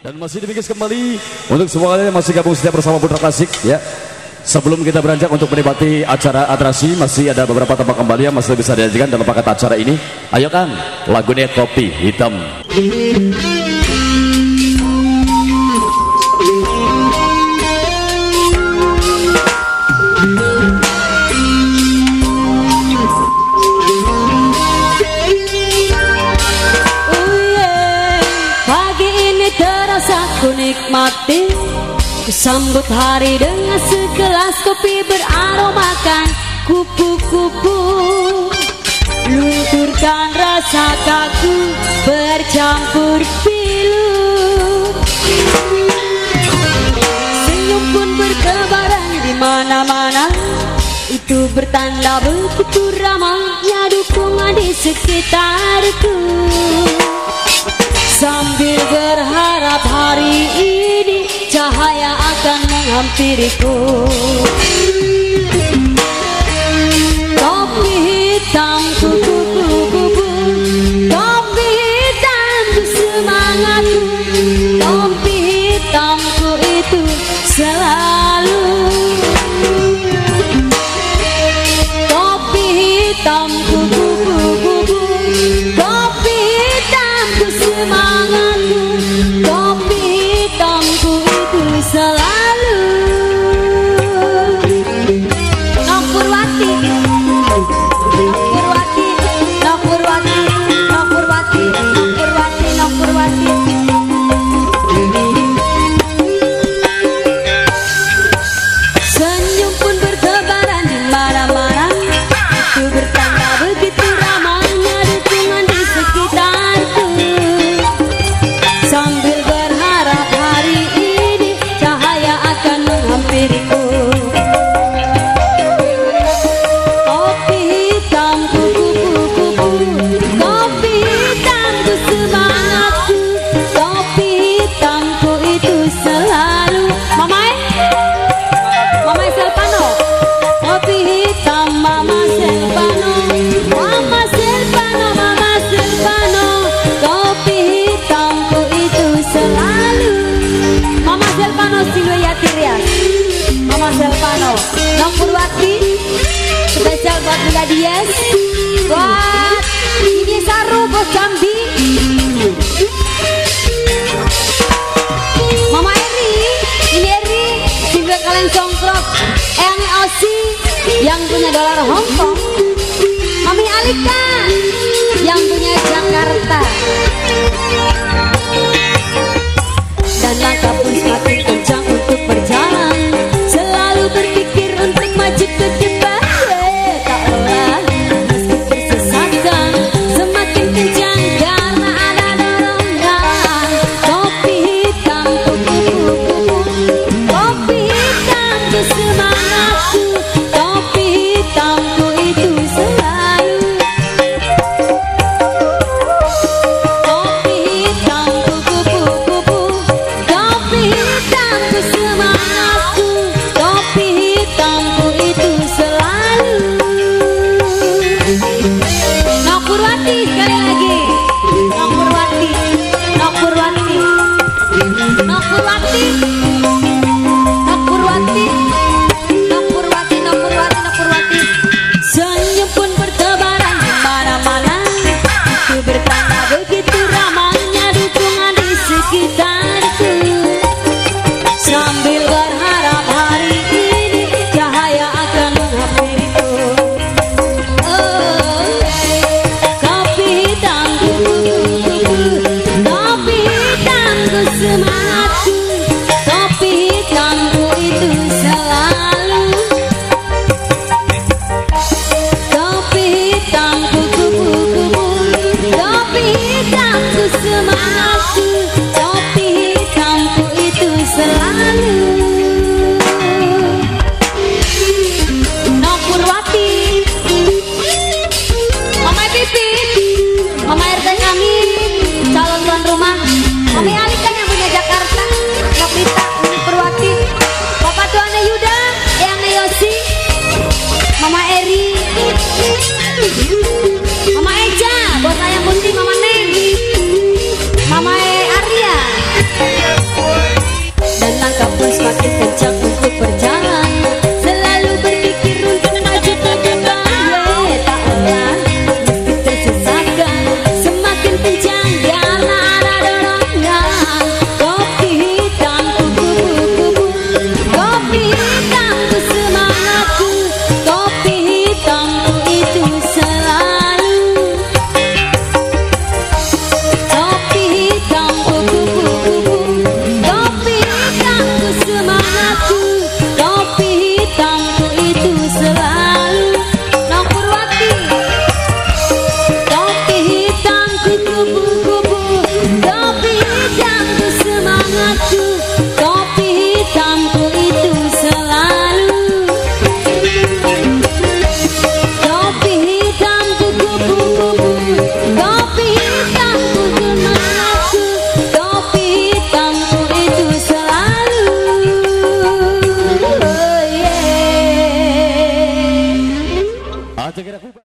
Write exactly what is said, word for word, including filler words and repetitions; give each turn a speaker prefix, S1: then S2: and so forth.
S1: Dan masih demikian kembali untuk semuanya yang masih gabung setia bersama Putra Klasik ya. Sebelum kita beranjak untuk menikmati acara atraksi, masih ada beberapa tempat kembali yang masih bisa diajikan dalam paket acara ini. Ayo Kang, lagunya Kopi Hitam.
S2: Ku nikmati, kusambut hari dengan segelas kopi beraromakan kupu-kupu. Lunturkan rasa kaku bercampur pilu. Senyum pun bertebaran di mana-mana. Itu bertanda begitu ramahnya dukungan di sekitarku. Sambil berharap hari ini cahaya akan menghampiriku. Kopi hitam kupu-kupu, kopi hitamku semangatku, kopi hitamku itu selalu. Kopi hitam kupu-kupu, kopi hitamku semangatku, kopi hitamku itu selalu. Nok Purwati, Nok Purwati, Nok Purwati, Nok Purwati, Nok Purwati, Nok Purwati. Senyum pun bertebaran di mana-mana. Itu bertanda begitu ramahnya dukungan di sekitarku. Sambil berharap hari ini cahaya akan menghampiriku. Kopi hitam kupu-kupu, kopi hitamku semangatku, kopi hitamku itu selalu. Mamai, Mamai Selvano, kopi hitam Mama Selvano, Mama Selvano, Mama Selvano, kopi hitamku itu selalu. Mama Selvano Silwayati Rias, Mama Selvano. Nok Purwati, spesial buat Bunda Dies, buat Ini Saru Bos Jambi. Mama Eri, ini Eri, single kalian songkrok. Eyang Osi yang punya dolar Hongkong. Mami Alika yang punya Jakarta. Dan langkah pun semakin kencang untuk berjalan, selalu berpikir untuk maju ke depan. Tak lelah meski tersesatkan, semakin kencang karena ada dorongan. Kopi hitam kupu-kupu, kopi hitamku semangatku, kopi hitamku itu selalu. Kopi hitam kupu-kupu, kopi hitamku semangatku, kopi hitamku itu selalu. Nok Purwati sekali lagi, Nok Purwati, Nok Purwati, Nok Purwati, Nok Purwati, Nok Purwati, Nok Purwati, Nok Purwati. Senyum pun bertebaran di mana-mana. Itu bertanda begitu ramahnya dukungan di sekitarku. Sambil berharap hari ini cahaya akan menghampiriku. Oh, kopi hitamku, kopi hitamku semangatku, kopi hitamku itu selalu. Kopi hitamku kupu-kupu, kopi hitamku semangatku, kopi hitamku itu selalu. Nok Purwati, Mama Pipit, Mama R T kami, calon tuan rumah. Mami Alika yang punya Jakarta. Nok Rita, Nok Purwati, Bapak Tuane Yuda, Eyang Yosi, Mama Eri, Mama Eja, bos ayam bunting, Mama Neng, Mama Arya. kupu-kupu, topi hitamku semangatku, topi hitamku itu selalu. Nong Purwati, topi hitamku kupu-kupu, topi hitamku semangatku, topi hitamku itu selalu. Topi hitamku kupu-kupu, topi hitamku semangatku, topi hitamku itu selalu. Oh yeah.